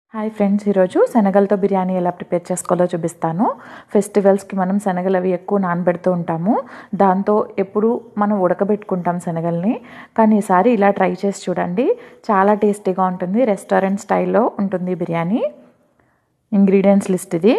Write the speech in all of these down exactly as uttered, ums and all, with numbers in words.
Hi friends, ఈరోజు శనగలతో బిర్యానీ ఎలా ప్రిపేర్ చేసుకోవాలో చూపిస్తాను. ఫెస్టివల్స్కి మనం శనగలు అవి ఎక్కువ నానబెడుతూ ఉంటాము. దాంతో ఎప్పుడు మనం ఉడకబెట్టుకుంటాం శనగల్ని. కానీ ఈసారి ఇలా ట్రై చేసి చూడండి, చాలా టేస్టీగా ఉంటుంది. రెస్టారెంట్ స్టైల్లో ఉంటుంది బిర్యానీ. ఇంగ్రీడియంట్స్ లిస్ట్ ఇది.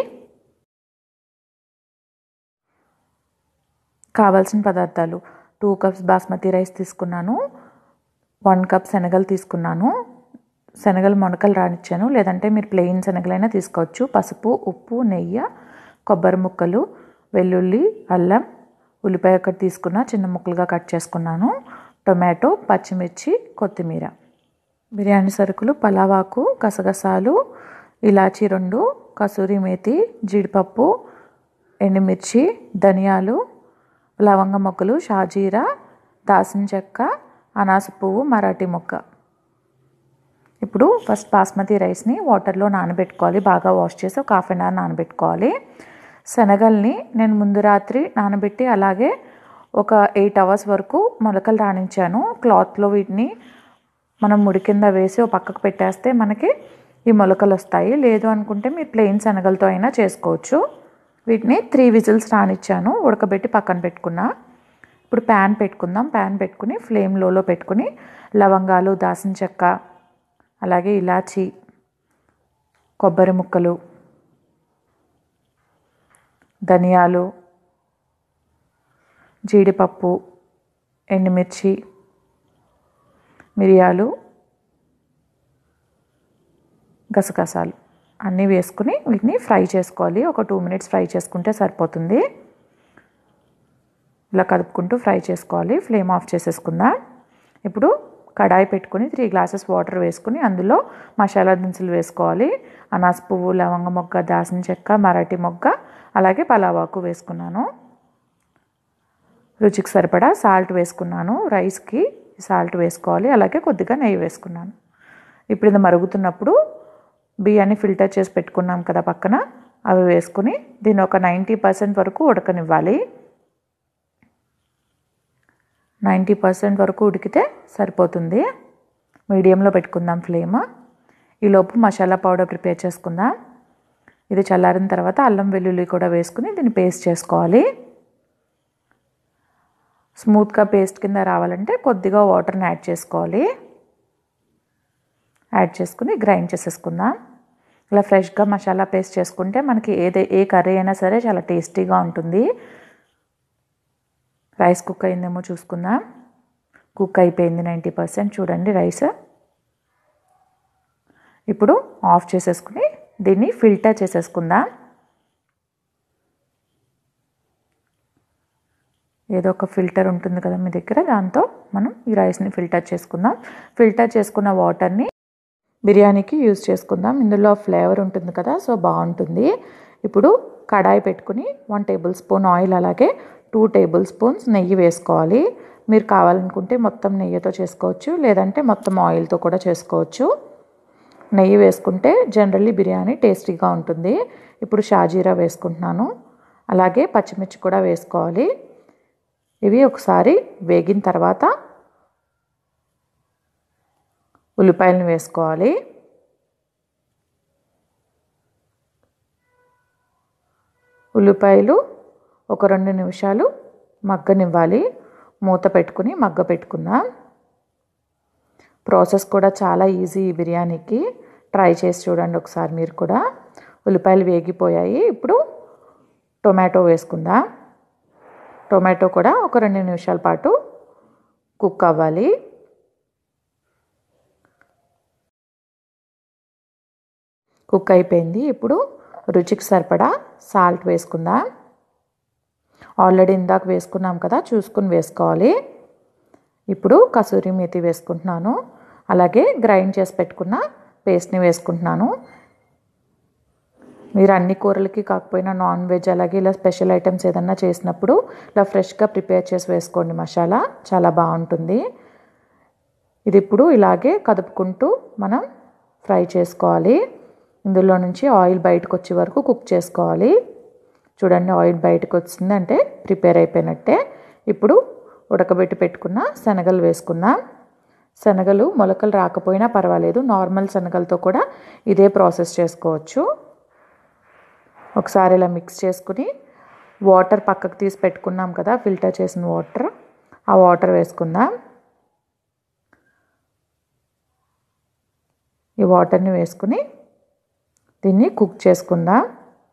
కావాల్సిన పదార్థాలు: టూ కప్స్ బాస్మతి రైస్ తీసుకున్నాను, వన్ కప్ శనగలు తీసుకున్నాను. శనగలు మొనకలు రానిచ్చాను, లేదంటే మీరు ప్లెయిన్ శనగలైనా తీసుకోవచ్చు. పసుపు, ఉప్పు, నెయ్యి, కొబ్బరి ముక్కలు, వెల్లుల్లి, అల్లం, ఉల్లిపాయ ఒకటి తీసుకున్న చిన్న ముక్కలుగా కట్ చేసుకున్నాను, టొమాటో, పచ్చిమిర్చి, కొత్తిమీర. బిర్యానీ సరుకులు: పలావాకు, గసగసాలు, ఇలాచీ రెండు, కసూరి మేతి, జీడిపప్పు, ఎండుమిర్చి, ధనియాలు, లవంగ మొగ్గలు, షాజీరా, దాల్చిన చెక్క, అనాస పువ్వు, మరాఠీ మొగ్గ. ఇప్పుడు ఫస్ట్ బాస్మతి రైస్ని వాటర్లో నానబెట్టుకోవాలి. బాగా వాష్ చేసి ఒక హాఫ్ అన్ అవర్ నానబెట్టుకోవాలి. శనగల్ని నేను ముందు రాత్రి నానబెట్టి అలాగే ఒక ఎయిట్ అవర్స్ వరకు మొలకలు రాణించాను. క్లాత్లో వీటిని మనం ముడి కింద వేసి ఒక పక్కకు పెట్టేస్తే మనకి ఈ మొలకలు వస్తాయి. లేదు అనుకుంటే మీరు ప్లెయిన్ శనగలతో అయినా చేసుకోవచ్చు. వీటిని త్రీ విజిల్స్ రానిచ్చాను, ఉడకబెట్టి పక్కన పెట్టుకున్నా. ఇప్పుడు ప్యాన్ పెట్టుకుందాం. ప్యాన్ పెట్టుకుని ఫ్లేమ్ లోలో పెట్టుకుని లవంగాలు, దాల్చిన చెక్క, అలాగే ఇలాచి, కొబ్బరి ముక్కలు, ధనియాలు, జీడిపప్పు, ఎండుమిర్చి, మిరియాలు, గసగసాలు అన్నీ వేసుకుని వీటిని ఫ్రై చేసుకోవాలి. ఒక టూ మినిట్స్ ఫ్రై చేసుకుంటే సరిపోతుంది. ఇలా కలుపుకుంటూ ఫ్రై చేసుకోవాలి. ఫ్లేమ్ ఆఫ్ చేసేసుకుందాం. ఇప్పుడు కడాయి పెట్టుకుని త్రీ గ్లాసెస్ వాటర్ వేసుకుని అందులో మసాలా దినుసులు వేసుకోవాలి. అనాస పువ్వు, లవంగ మొగ్గ, దాల్చిన చెక్క, మరాఠీ మొగ్గ, అలాగే పలావాకు వేసుకున్నాను. రుచికి సరిపడా సాల్ట్ వేసుకున్నాను. రైస్కి సాల్ట్ వేసుకోవాలి. అలాగే కొద్దిగా నెయ్యి వేసుకున్నాను. ఇప్పుడు ఇది మరుగుతున్నప్పుడు బియ్యాన్ని ఫిల్టర్ చేసి పెట్టుకున్నాం కదా పక్కన, అవి వేసుకుని దీన్ని ఒక నైంటీ పర్సెంట్ వరకు ఉడకనివ్వాలి. నైంటీ పర్సెంట్ వరకు ఉడికితే సరిపోతుంది. మీడియంలో పెట్టుకుందాం ఫ్లేమ్. ఈలోపు మసాలా పౌడర్ ప్రిపేర్ చేసుకుందాం. ఇది చల్లారిన తర్వాత అల్లం వెల్లుల్లి కూడా వేసుకుని దీన్ని పేస్ట్ చేసుకోవాలి. స్మూత్గా పేస్ట్ కింద రావాలంటే కొద్దిగా వాటర్ని యాడ్ చేసుకోవాలి. యాడ్ చేసుకుని గ్రైండ్ చేసేసుకుందాం. ఇలా ఫ్రెష్గా మసాలా పేస్ట్ చేసుకుంటే మనకి ఏదే ఏ కర్రీ అయినా సరే చాలా టేస్టీగా ఉంటుంది. రైస్ కుక్ అయిందేమో చూసుకుందాం. కుక్ అయిపోయింది నైంటీ పర్సెంట్. చూడండి రైస్. ఇప్పుడు ఆఫ్ చేసేసుకుని దీన్ని ఫిల్టర్ చేసేసుకుందాం. ఏదో ఒక ఫిల్టర్ ఉంటుంది కదా మీ దగ్గర, దాంతో మనం ఈ రైస్ని ఫిల్టర్ చేసుకుందాం. ఫిల్టర్ చేసుకున్న వాటర్ని బిర్యానీకి యూజ్ చేసుకుందాం. ఇందులో ఫ్లేవర్ ఉంటుంది కదా, సో బాగుంటుంది. ఇప్పుడు కడాయి పెట్టుకుని వన్ టేబుల్ స్పూన్ ఆయిల్, అలాగే టూ టేబుల్ స్పూన్స్ నెయ్యి వేసుకోవాలి. మీరు కావాలనుకుంటే మొత్తం నెయ్యితో చేసుకోవచ్చు, లేదంటే మొత్తం ఆయిల్తో కూడా చేసుకోవచ్చు. నెయ్యి వేసుకుంటే జనరల్లీ బిర్యానీ టేస్టీగా ఉంటుంది. ఇప్పుడు షాజీరా వేసుకుంటున్నాను, అలాగే పచ్చిమిర్చి కూడా వేసుకోవాలి. ఇవి ఒకసారి వేగిన తర్వాత ఉల్లిపాయలను వేసుకోవాలి. ఉల్లిపాయలు ఒక రెండు నిమిషాలు మగ్గనివ్వాలి. మూత పెట్టుకుని మగ్గ పెట్టుకుందాం. ప్రాసెస్ కూడా చాలా ఈజీ ఈ బిర్యానీకి. ట్రై చేసి చూడండి ఒకసారి మీరు కూడా. ఉల్లిపాయలు వేగిపోయాయి. ఇప్పుడు టొమాటో వేసుకుందాం. టొమాటో కూడా ఒక రెండు నిమిషాల పాటు కుక్ అవ్వాలి. కుక్ అయిపోయింది. ఇప్పుడు రుచికి సరిపడా సాల్ట్ వేసుకుందాం. ఆల్రెడీ ఇందాక వేసుకున్నాం కదా, చూసుకుని వేసుకోవాలి. ఇప్పుడు కసూరి మేతి వేసుకుంటున్నాను, అలాగే గ్రైండ్ చేసి పెట్టుకున్న పేస్ట్ని వేసుకుంటున్నాను. మీరు అన్ని కూరలకి కాకపోయినా నాన్ వెజ్, అలాగే ఇలా స్పెషల్ ఐటమ్స్ ఏదన్నా చేసినప్పుడు ఇలా ఫ్రెష్గా ప్రిపేర్ చేసి వేసుకోండి. మసాలా చాలా బాగుంటుంది. ఇది ఇప్పుడు ఇలాగే కదుపుకుంటూ మనం ఫ్రై చేసుకోవాలి. ఇందులో నుంచి ఆయిల్ బయటకు వచ్చే వరకు కుక్ చేసుకోవాలి. చూడండి, ఆయిల్ బయటకు వచ్చింది అంటే ప్రిపేర్ అయిపోయినట్టే. ఇప్పుడు ఉడకబెట్టి పెట్టుకున్న శనగలు వేసుకుందాం. శనగలు మొలకలు రాకపోయినా పర్వాలేదు, నార్మల్ శనగలతో కూడా ఇదే ప్రాసెస్ చేసుకోవచ్చు. ఒకసారి ఇలా మిక్స్ చేసుకుని వాటర్ పక్కకు తీసి పెట్టుకున్నాం కదా, ఫిల్టర్ చేసిన వాటర్, ఆ వాటర్ వేసుకుందాం. ఈ వాటర్ని వేసుకుని దీన్ని కుక్ చేసుకుందాం.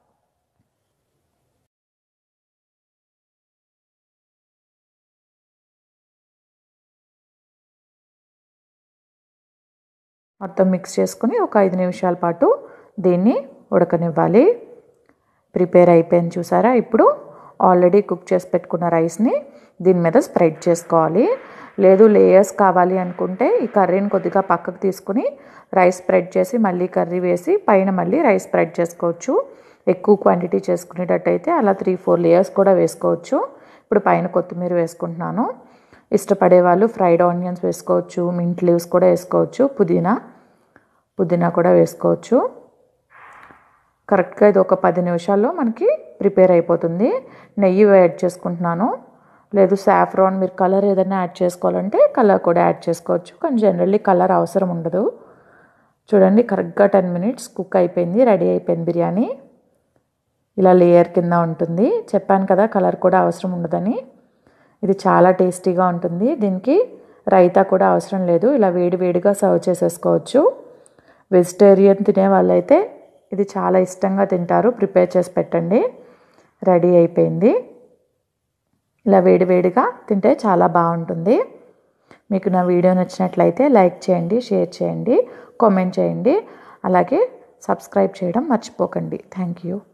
మొత్తం మిక్స్ చేసుకుని ఒక ఐదు నిమిషాల పాటు దీన్ని ఉడకనివ్వాలి. ప్రిపేర్ అయిపోయింది చూసారా. ఇప్పుడు ఆల్రెడీ కుక్ చేసి పెట్టుకున్న రైస్ని దీని మీద స్ప్రెడ్ చేసుకోవాలి. లేదు లేయర్స్ కావాలి అనుకుంటే ఈ కర్రీని కొద్దిగా పక్కకు తీసుకుని రైస్ స్ప్రెడ్ చేసి మళ్ళీ కర్రీ వేసి పైన మళ్ళీ రైస్ స్ప్రెడ్ చేసుకోవచ్చు. ఎక్కువ క్వాంటిటీ చేసుకునేటట్టయితే అలా త్రీ ఫోర్ లేయర్స్ కూడా వేసుకోవచ్చు. ఇప్పుడు పైన కొత్తిమీర వేసుకుంటున్నాను. ఇష్టపడే వాళ్ళు ఫ్రైడ్ ఆనియన్స్ వేసుకోవచ్చు, మింట్ లీవ్స్ కూడా వేసుకోవచ్చు, పుదీనా పుదీనా కూడా వేసుకోవచ్చు. కరెక్ట్గా ఇది ఒక పది నిమిషాల్లో మనకి ప్రిపేర్ అయిపోతుంది. నెయ్యి యాడ్ చేసుకుంటున్నాను. లేదు సాఫ్రాన్ మీరు కలర్ ఏదైనా యాడ్ చేసుకోవాలంటే కలర్ కూడా యాడ్ చేసుకోవచ్చు, కానీ జనరల్లీ కలర్ అవసరం ఉండదు. చూడండి కరెక్ట్గా టెన్ మినిట్స్ కుక్ అయిపోయింది, రెడీ అయిపోయింది బిర్యానీ. ఇలా లేయర్ కింద ఉంటుంది. చెప్పాను కదా కలర్ కూడా అవసరం ఉండదని. ఇది చాలా టేస్టీగా ఉంటుంది. దీనికి రైతా కూడా అవసరం లేదు, ఇలా వేడి వేడిగా సర్వ్ చేసేసుకోవచ్చు. వెజిటేరియన్ తినే వాళ్ళైతే ఇది చాలా ఇష్టంగా తింటారు. ప్రిపేర్ చేసి పెట్టండి. రెడీ అయిపోయింది. ఇలా వేడి వేడిగా తింటే చాలా బాగుంటుంది. మీకు నా వీడియో నచ్చినట్లయితే లైక్ చేయండి, షేర్ చేయండి, కామెంట్ చేయండి, అలాగే సబ్స్క్రైబ్ చేయడం మర్చిపోకండి. Thank you.